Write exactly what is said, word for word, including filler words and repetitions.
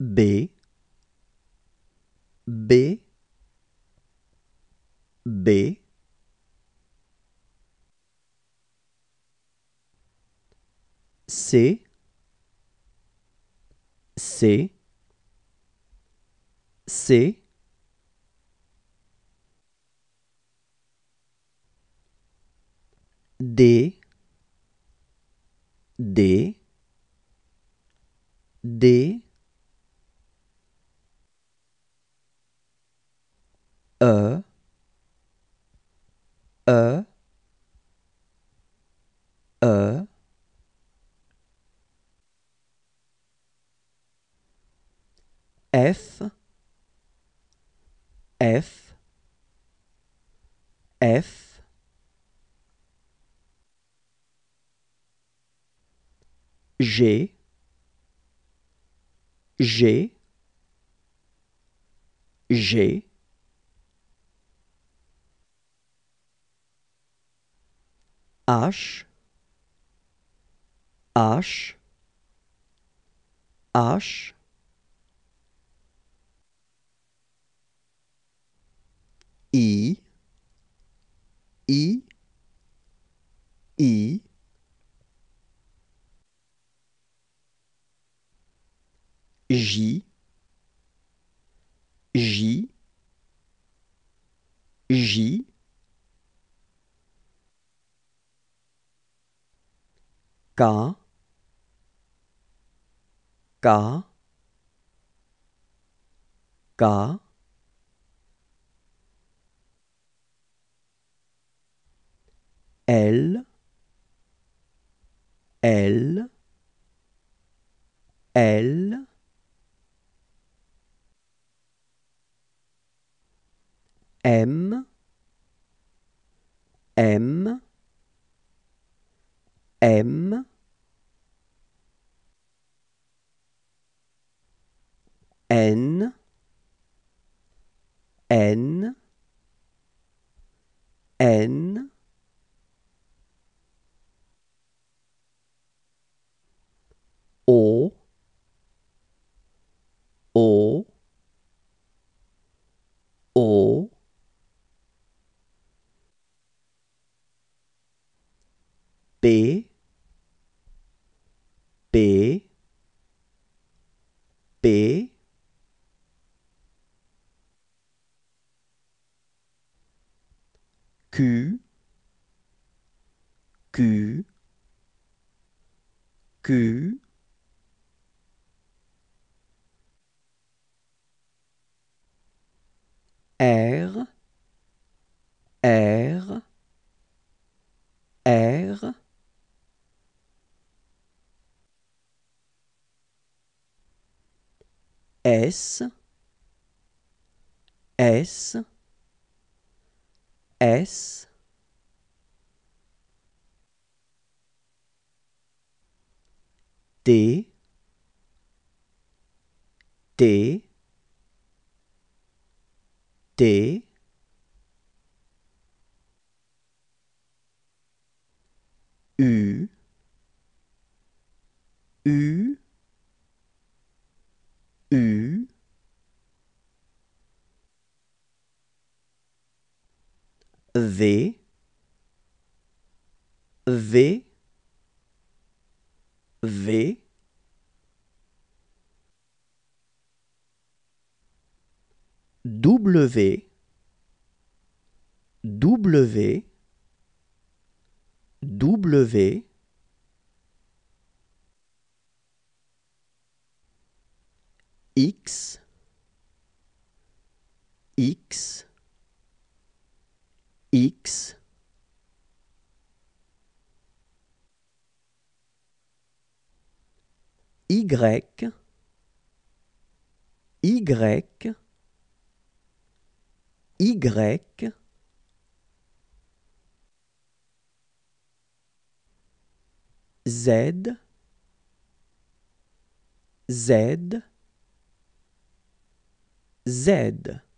B, B, B, C, C, C, D, D, D, E, E, E, F, F, F, G, G, G, H, H, H, I, I, I, J, J, J, K, K, K, L, L, L, M, M, M, N, N, N, O, O, O, P, P, P, Q, Q, Q, R, R, R, S, S, S, T, T, T, U, U, U, V, V, V, W, W, W, X, X, X, Y, Y, Y, Z, Z, Z.